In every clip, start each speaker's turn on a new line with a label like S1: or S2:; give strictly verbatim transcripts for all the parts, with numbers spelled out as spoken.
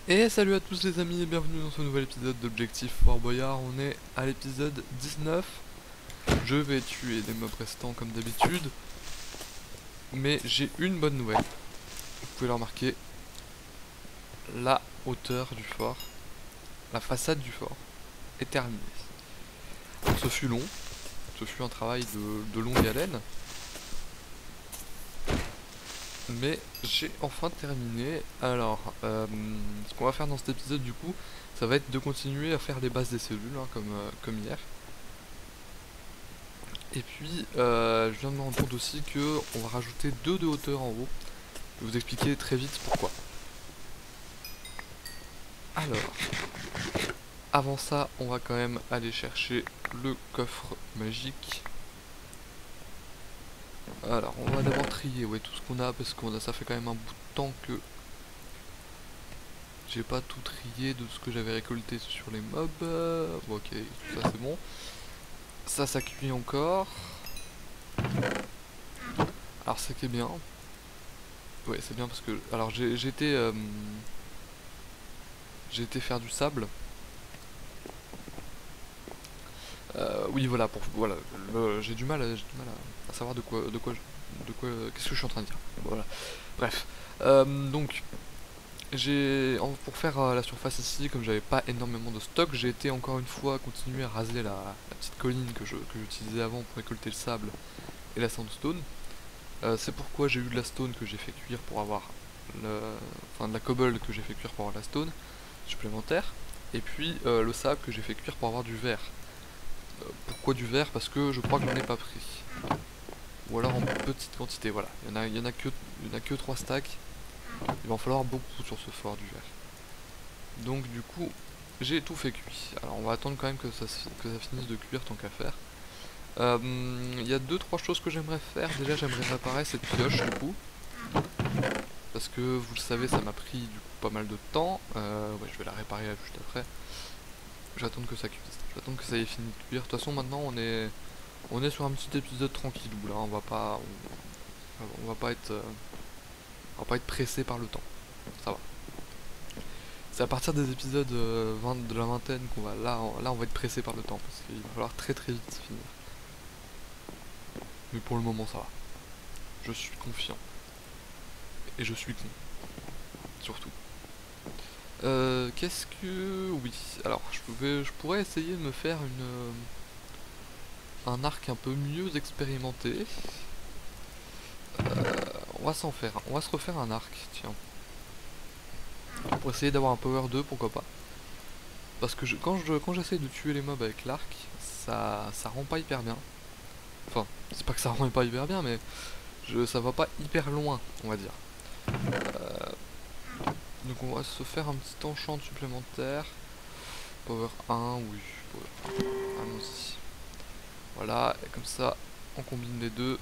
S1: Et salut à tous les amis et bienvenue dans ce nouvel épisode d'Objectif Fort Boyard. On est à l'épisode dix-neuf. Je vais tuer les mobs restants comme d'habitude. Mais j'ai une bonne nouvelle. Vous pouvez le remarquer. La hauteur du fort, la façade du fort est terminée. Alors, ce fut long. Ce fut un travail de, de longue haleine. Mais j'ai enfin terminé. Alors, euh, ce qu'on va faire dans cet épisode du coup, ça va être de continuer à faire les bases des cellules, hein, comme, euh, comme hier. Et puis, euh, je viens de me rendre compte aussi que on va rajouter deux de hauteur en haut. Je vais vous expliquer très vite pourquoi. Alors, avant ça, on va quand même aller chercher le coffre magique. Alors, on va d'abord trier ouais, tout ce qu'on a, parce qu'on a, ça fait quand même un bout de temps que j'ai pas tout trié de ce que j'avais récolté sur les mobs. Euh, bon, ok, tout ça c'est bon. Ça, ça cuit encore. Alors, c'est qui est bien. Ouais, c'est bien parce que... Alors, j'ai été... Euh, j'ai été faire du sable. Euh, oui, voilà, pour... Voilà, j'ai du mal, à, j'ai du mal à, à savoir de quoi... De quoi... De quoi... Qu'est-ce que je suis en train de dire. Voilà. Bref. Euh, donc... J'ai, pour faire euh, la surface ici, comme j'avais pas énormément de stock, j'ai été encore une fois continuer à raser la, la petite colline que je que j'utilisais avant pour récolter le sable et la sandstone. Euh, c'est pourquoi j'ai eu de la stone que j'ai fait cuire pour avoir le, enfin de la cobble que j'ai fait cuire pour avoir la stone supplémentaire, et puis euh, le sable que j'ai fait cuire pour avoir du verre. Euh, pourquoi du verre? Parce que je crois que j'en ai pas pris, ou alors en petite quantité. Voilà, il y en a, il y en a que, il y en a que trois stacks. Il va en falloir beaucoup sur ce fort du verre. Donc du coup, j'ai tout fait cuit. Alors on va attendre quand même que ça, que ça finisse de cuire tant qu'à faire. Il euh, y a deux trois choses que j'aimerais faire. Déjà j'aimerais réparer cette pioche du coup. Parce que vous le savez, ça m'a pris du coup pas mal de temps. Euh, ouais, je vais la réparer là, juste après. J'attends que ça cuise. J'attends que ça ait fini de cuire. De toute façon maintenant on est on est sur un petit épisode tranquille où là on va pas on, on va pas être euh, on va pas être pressé par le temps. Ça va. C'est à partir des épisodes euh, vingt, de la vingtaine qu'on va là, on, là on va être pressé par le temps parce qu'il va falloir très très vite finir. Mais pour le moment ça va. Je suis confiant. Et je suis con. Surtout. Euh, qu'est-ce que... Oui. Alors je pouvais, je pourrais essayer de me faire une... Euh, un arc un peu mieux expérimenté. Euh, on va s'en faire. On va se refaire un arc, tiens. Pour essayer d'avoir un power deux, pourquoi pas. Parce que je, quand je quand j'essaye de tuer les mobs avec l'arc, ça, ça rend pas hyper bien. Enfin, c'est pas que ça rend pas hyper bien, mais je, ça va pas hyper loin, on va dire. Euh, donc on va se faire un petit enchant supplémentaire. Power un, oui, power un. Allons-y. Voilà, et comme ça, on combine les deux.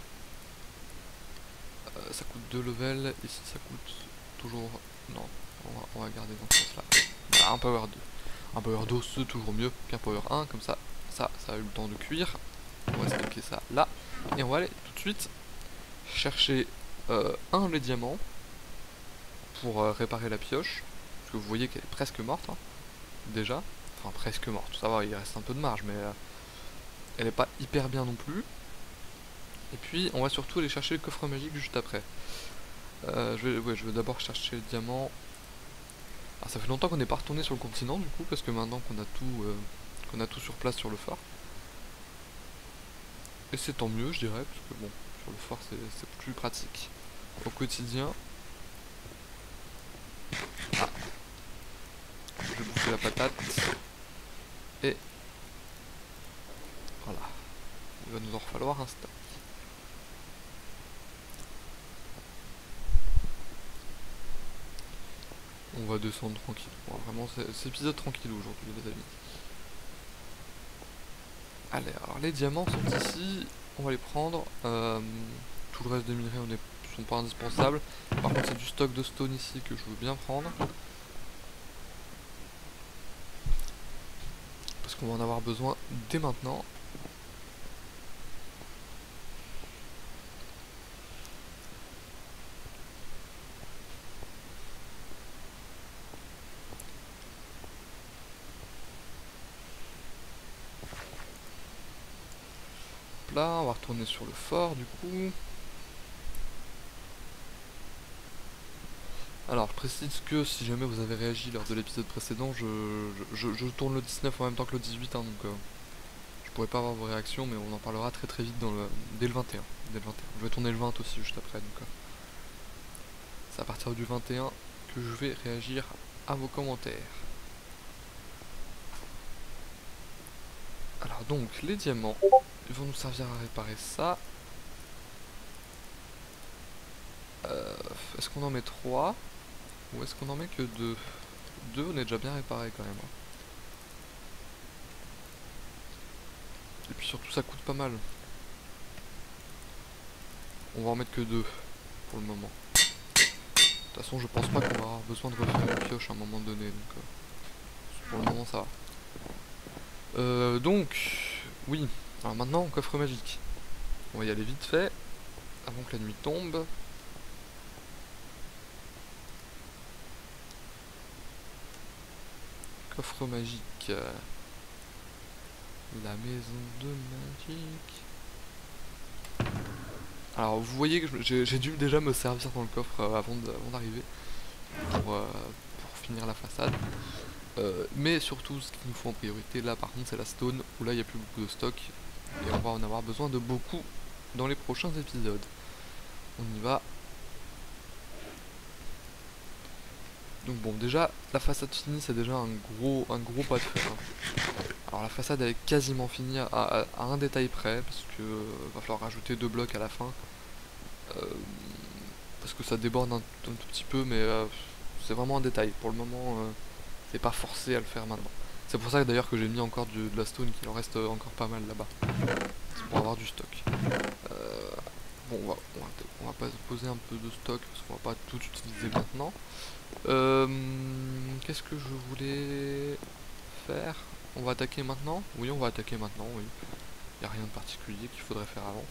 S1: Euh, ça coûte deux levels, ici ça coûte toujours... Non, on va, on va garder dans ce sens-là. Voilà, un power deux. Un power deux, c'est toujours mieux qu'un power un, comme ça, ça, ça a eu le temps de cuire. On va stocker ça là. Et on va aller tout de suite chercher euh, un les diamants pour euh, réparer la pioche. Parce que vous voyez qu'elle est presque morte, hein, déjà. Enfin, presque morte, ça va, il reste un peu de marge, mais euh, elle est pas hyper bien non plus. Et puis, on va surtout aller chercher le coffre magique juste après. Euh, je vais, ouais, je vais d'abord chercher le diamant. Ah, ça fait longtemps qu'on n'est pas retourné sur le continent, du coup, parce que maintenant qu'on a tout, euh, qu'on a tout sur place sur le phare. Et c'est tant mieux, je dirais, parce que bon, sur le phare, c'est plus pratique au quotidien. Ah, je vais bouffer la patate. Et voilà, il va nous en falloir un stack. On va descendre tranquille. Bon, vraiment, c'est épisode tranquille aujourd'hui, les amis. Allez, alors les diamants sont ici. On va les prendre. Euh, tout le reste des minerais ne sont pas indispensables. Par contre, c'est du stock de stone ici que je veux bien prendre. Parce qu'on va en avoir besoin dès maintenant. là, on va retourner sur le fort du coup. Alors je précise que si jamais vous avez réagi lors de l'épisode précédent, je, je, je, je tourne le dix-neuf en même temps que le dix-huit, hein, donc euh, je pourrais pas avoir vos réactions, mais on en parlera très très vite dans le, dès le vingt et un. Dès le vingt et un. Je vais tourner le vingt aussi juste après, donc euh, c'est à partir du vingt et un que je vais réagir à vos commentaires. Alors donc les diamants, ils vont nous servir à réparer ça. Euh, est-ce qu'on en met trois ou est-ce qu'on en met que deux? Deux, on est déjà bien réparé quand même. Hein. Et puis surtout ça coûte pas mal. On va en mettre que deux pour le moment. De toute façon je pense pas qu'on va avoir besoin de refaire une pioche à un moment donné, donc euh, pour le moment ça va. Euh, donc, oui, alors maintenant coffre magique. On va y aller vite fait, avant que la nuit tombe. Coffre magique. La maison de magique. Alors vous voyez que j'ai dû déjà me servir dans le coffre euh, avant d'arriver pour, euh, pour finir la façade. Euh, mais surtout ce qu'il nous faut en priorité là par contre c'est la stone où là il n'y a plus beaucoup de stock et on va en avoir besoin de beaucoup dans les prochains épisodes. On y va. Donc bon déjà la façade finie c'est déjà un gros un gros pas de fer. Hein. Alors la façade elle est quasiment finie à, à, à un détail près parce que euh, va falloir rajouter deux blocs à la fin. Euh, parce que ça déborde un, un tout petit peu mais euh, c'est vraiment un détail. Pour le moment euh, c'est pas forcé à le faire maintenant. C'est pour ça d'ailleurs que j'ai mis encore du, de la stone, qu'il en reste encore pas mal là-bas. C'est pour avoir du stock. Euh, bon, on va, on, va, on va pas se poser un peu de stock parce qu'on va pas tout utiliser maintenant. Euh, Qu'est-ce que je voulais faire? On va attaquer maintenant? Oui, on va attaquer maintenant, oui. Il n'y a rien de particulier qu'il faudrait faire avant.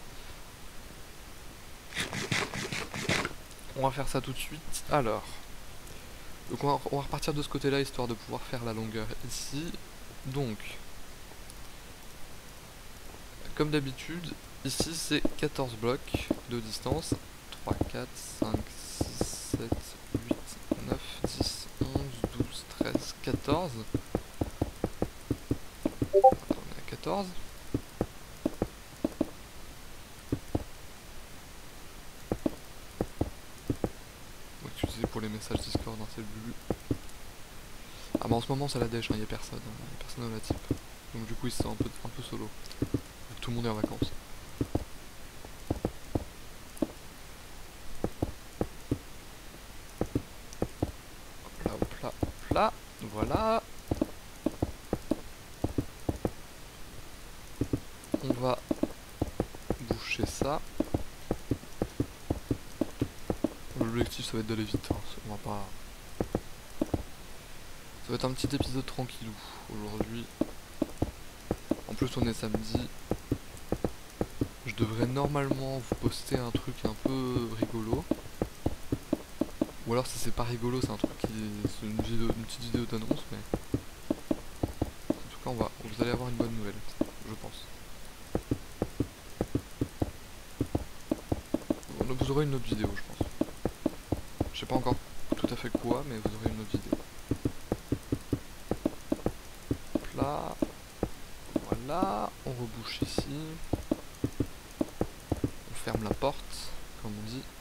S1: On va faire ça tout de suite. Alors... Donc on va, on va repartir de ce côté-là, histoire de pouvoir faire la longueur ici. Donc, comme d'habitude, ici c'est quatorze blocs de distance. trois, quatre, cinq, six, sept, huit, neuf, dix, onze, douze, treize, quatorze. On est à quatorze. On va utiliser pour les messages Discord, hein, c'est le but. Ah bah en ce moment c'est la dèche, il hein, n'y a personne, hein, y a personne dans la type. Donc du coup il se sent un peu, un peu solo. Donc, tout le monde est en vacances. Hop là, hop là, hop là, voilà. On va boucher ça. L'objectif ça va être d'aller vite, hein. On va pas... Ça va être un petit épisode tranquillou aujourd'hui. En plus on est samedi. Je devrais normalement vous poster un truc un peu rigolo. Ou alors si c'est pas rigolo c'est un truc qui... c'est une, vidéo, une petite vidéo d'annonce mais... En tout cas on va... vous allez avoir une bonne nouvelle, je pense. Vous aurez une autre vidéo je pense. Je sais pas encore tout à fait quoi mais vous aurez une autre vidéo. Hop là. Voilà. On rebouche ici. On ferme la porte, comme on dit.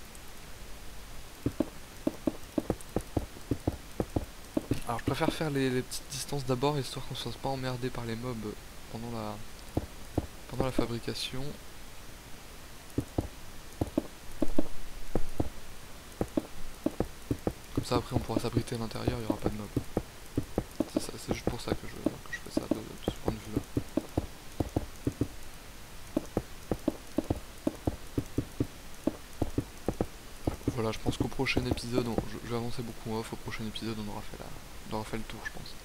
S1: Alors je préfère faire les, les petites distances d'abord, histoire qu'on ne se fasse pas emmerder par les mobs pendant la, pendant la fabrication. Comme ça après on pourra s'abriter à l'intérieur, il n'y aura pas de mobs. C'est juste pour ça que je, que je fais ça de, de ce point de vue là. Voilà, je pense qu'au prochain épisode, on, je, je vais avancer beaucoup en off, au prochain épisode on aura fait, la, on aura fait le tour je pense.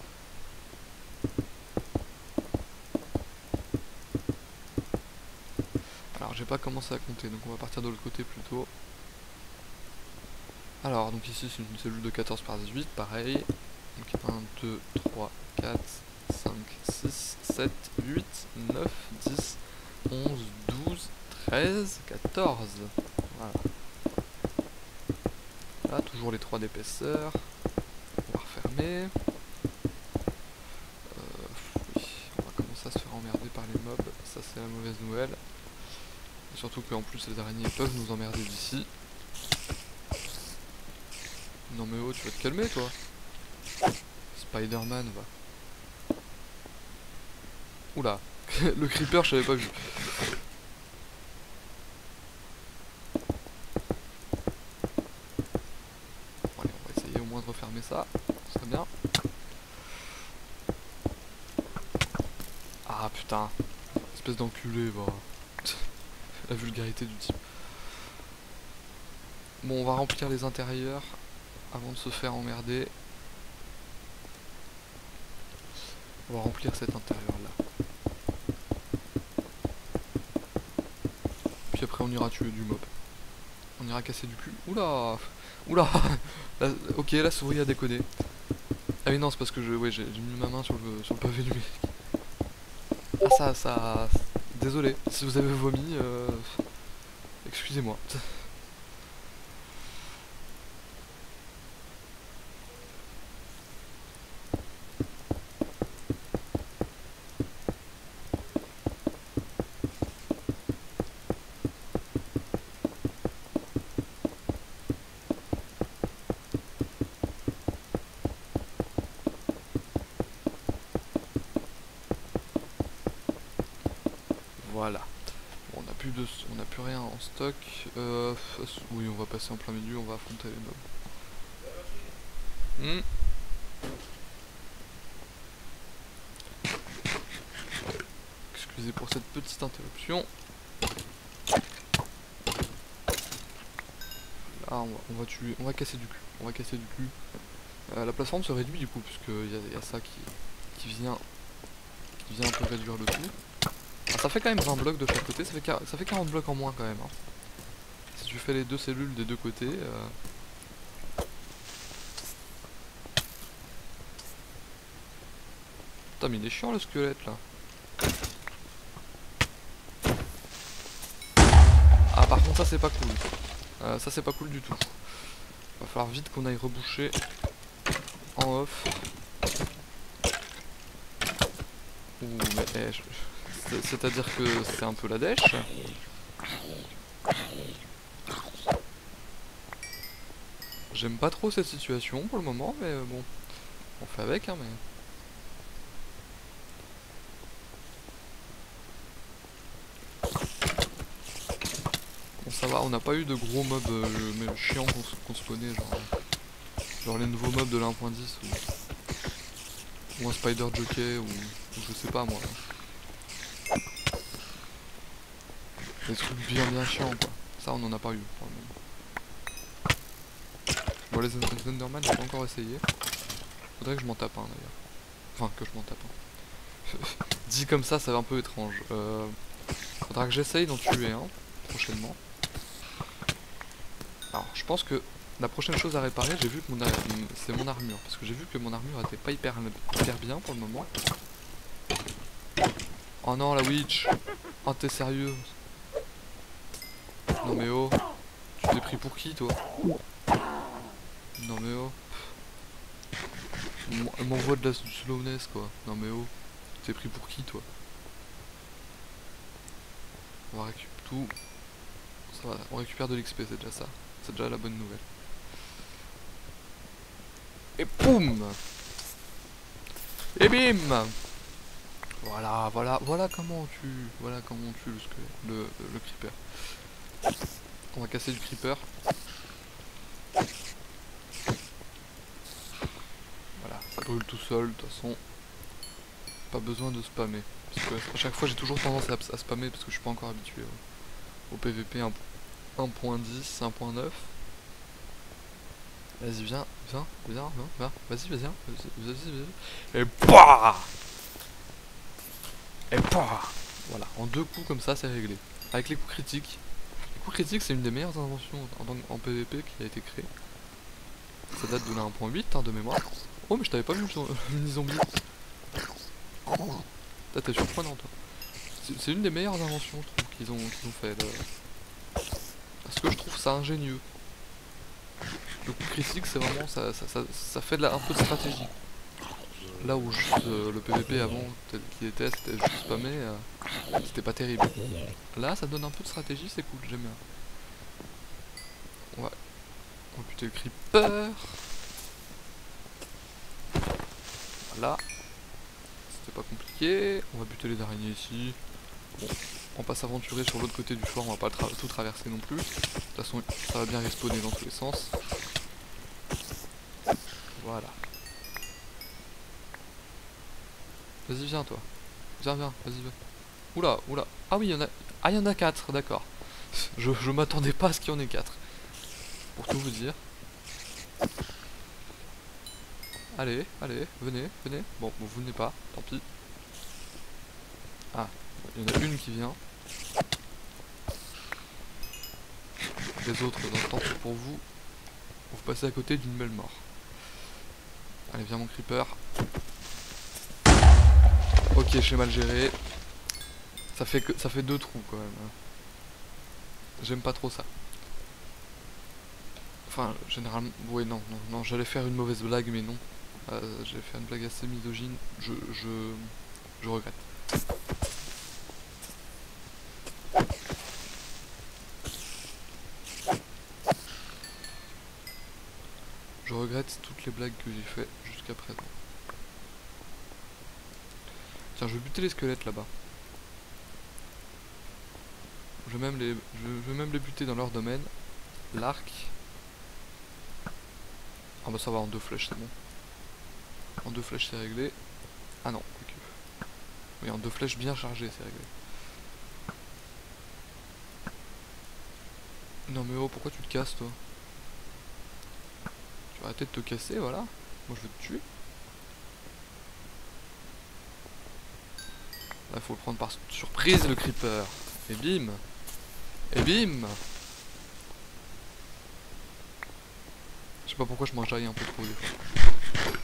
S1: Alors j'ai pas commencé à compter, donc on va partir de l'autre côté plutôt. Alors donc ici c'est une cellule de quatorze par dix-huit, pareil. Donc un, deux, trois, quatre, cinq, six, sept, huit, neuf, dix, quatorze. Voilà. Là, toujours les trois d'épaisseur. On va refermer. Euh, oui, on va commencer à se faire emmerder par les mobs. Ça, c'est la mauvaise nouvelle. Et surtout qu'en plus, les araignées peuvent nous emmerder d'ici. Non mais oh, tu vas te calmer toi. Spider-Man va. Oula, le creeper je l'avais pas vu. Bon, allez, on va essayer au moins de refermer ça. Ce serait bien. Ah putain, espèce d'enculé va. La vulgarité du type. Bon, on va remplir les intérieurs avant de se faire emmerder. On va remplir cet intérieur là. Puis après on ira tuer du mob. On ira casser du cul. Oula. Oula. La, ok, la souris a décodé. Ah oui non, c'est parce que je, ouais, j'ai mis ma main sur le, sur le pavé numérique. Ah ça, ça... Désolé, si vous avez vomi, euh... excusez-moi. Voilà. Bon, on n'a plus de, on n'a plus rien en stock. Euh, oui, on va passer en plein milieu, on va affronter les mobs. Hmm. Excusez pour cette petite interruption. Là, on va, on va tuer, on va casser du cul. On va casser du cul. Euh, la plateforme se réduit du coup, puisqu'il y, y a ça qui, qui vient, qui vient un peu réduire le tout. Alors, ça fait quand même vingt blocs de chaque côté, ça fait, ça fait quarante blocs en moins quand même. Hein. Si tu fais les deux cellules des deux côtés. Euh... Putain mais il est chiant le squelette là. Ah par contre ça c'est pas cool. Euh, ça c'est pas cool du tout. Va falloir vite qu'on aille reboucher en off. Ouh mais eh, c'est à dire que c'est un peu la dèche. J'aime pas trop cette situation pour le moment, mais euh, bon, on fait avec, hein, mais... Bon, ça va, on n'a pas eu de gros mobs euh, chiants qu'on qu'on spawnait, genre... Genre les nouveaux mobs de la un point dix, ou... Ou un spider jockey, ou... ou je sais pas, moi. Des trucs bien bien chiants, quoi. Ça, on en a pas eu, pour le moment. Bon, les Enderman, j'ai pas encore essayé. Faudrait que je m'en tape un d'ailleurs. Enfin, que je m'en tape un. Dit comme ça, ça va un peu étrange. Euh, faudra que j'essaye d'en tuer un prochainement. Alors, je pense que la prochaine chose à réparer, j'ai vu que mon c'est mon armure. Parce que j'ai vu que mon armure était pas hyper, hyper bien pour le moment. Oh non, la witch. Oh, t'es sérieux? Non mais oh. Tu t'es pris pour qui, toi? Non mais oh. Elle m'envoie de la slowness quoi. Non mais oh. Tu t'es pris pour qui toi? On va récupérer tout. Ça va, on récupère de l'X P, c'est déjà ça. C'est déjà la bonne nouvelle. Et boum. Et bim. Voilà, voilà, voilà comment tu. Voilà comment on tue le, le, le creeper. On va casser du creeper. Voilà, ça brûle tout seul, de toute façon. Pas besoin de spammer. Parce que à chaque fois j'ai toujours tendance à, à spammer parce que je suis pas encore habitué au, au P V P un point dix, un point neuf. Vas-y viens, viens, viens, viens, viens, vas-y, vas-y, vas-y, vas-y, vas-y. Et bah Et bah Voilà, en deux coups comme ça c'est réglé. Avec les coups critiques. Les coups critiques c'est une des meilleures inventions en, en P V P qui a été créée. Ça date de la un point huit hein, de mémoire. Oh mais je t'avais pas vu le mini zombie. T'es surprenant toi. C'est une des meilleures inventions je trouve qu'ils ont, qu'ils ont fait. Le... Parce que je trouve ça ingénieux. Le coup critique, c'est vraiment, ça, ça, ça, ça fait de la, un peu de stratégie. Là où juste euh, le P V P avant, tel qu'il était, c'était juste spammé, euh, c'était pas terrible. Là, ça donne un peu de stratégie, c'est cool, j'aime bien. Ouais. On va buter le creeper. Voilà. C'était pas compliqué. On va buter les araignées ici. Bon, on va pas s'aventurer sur l'autre côté du fort, on va pas tra tout traverser non plus. De toute façon, ça va bien respawner dans tous les sens. Voilà. Vas-y, viens toi. Viens, viens, vas-y, viens. Oula, oula. Ah oui, il y en a. Ah, il y en a quatre, d'accord. Je, je m'attendais pas à ce qu'il y en ait quatre. Pour tout vous dire. Allez, allez, venez, venez. Bon, vous venez pas, tant pis. Ah, il y en a une qui vient. Les autres, tant pis pour vous. Vous passez à côté d'une belle mort. Allez, viens mon creeper. Ok, j'ai mal géré. Ça fait que ça fait deux trous quand même. J'aime pas trop ça. Enfin, généralement, ouais, non, non, non, j'allais faire une mauvaise blague, mais non. Euh, j'allais faire une blague assez misogyne. Je, je, je regrette. Je regrette toutes les blagues que j'ai fait jusqu'à présent. Tiens, je vais buter les squelettes là-bas. Je vais même les, je vais même les buter dans leur domaine. L'arc. Ah bah ça va, en deux flèches c'est bon. En deux flèches c'est réglé. Ah non, ok. Oui, en deux flèches bien chargées c'est réglé. Non mais oh, pourquoi tu te casses toi? Tu vas arrêter de te casser, voilà. Moi je veux te tuer. Là il faut le prendre par surprise le creeper. Et bim. Et bim. Je sais pas pourquoi je mange un peu trop des fois.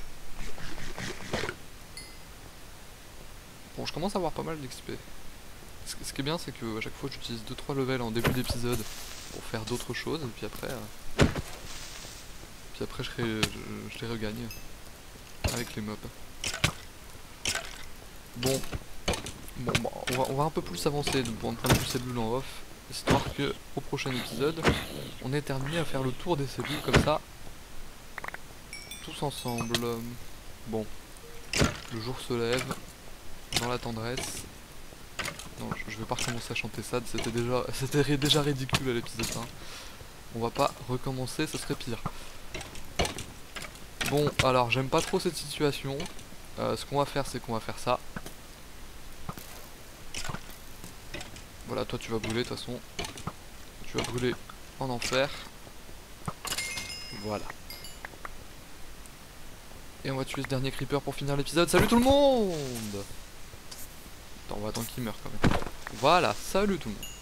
S1: Bon, je commence à avoir pas mal d'X P. Ce, ce qui est bien, c'est que à chaque fois j'utilise deux trois levels en début d'épisode pour faire d'autres choses, et puis après, euh, puis après je, je, je les regagne avec les mobs. Bon, bon bah, on, va, on va un peu plus avancer de point de vue cellules en off, histoire que au prochain épisode, on ait terminé à faire le tour des cellules comme ça, tous ensemble. Bon, le jour se lève. Dans la tendresse. Non, je vais pas recommencer à chanter ça, c'était déjà c'était déjà ridicule à l'épisode un. On va pas recommencer, ce serait pire. Bon, alors j'aime pas trop cette situation. Euh, ce qu'on va faire, c'est qu'on va faire ça. Voilà, toi tu vas brûler de toute façon. Tu vas brûler en enfer. Voilà. Et on va tuer ce dernier creeper pour finir l'épisode. Salut tout le monde! Attends, on va attendre qu'il meure quand même. Voilà, salut tout le monde.